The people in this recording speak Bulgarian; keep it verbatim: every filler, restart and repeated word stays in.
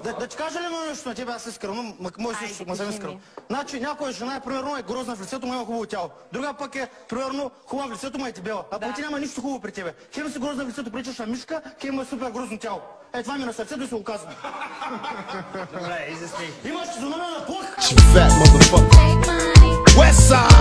Да, да ти кажа ли едно нещо на тебе, аз искрено, но мой случай, ма съм искрено. Значи някоя жена е примерно е грозна в лицето, ма има хубаво тяло. Друга пък е примерно хубава в лицето, ма е дебела. А да. Ти няма нищо хубаво при тебе. Хем си грозна в лицето, приличаш на мишка, хем има супер грозно тяло. Е, това ми на сърцето и се го казвам. Добре, изясни. Имаш зона на плъх! Westside.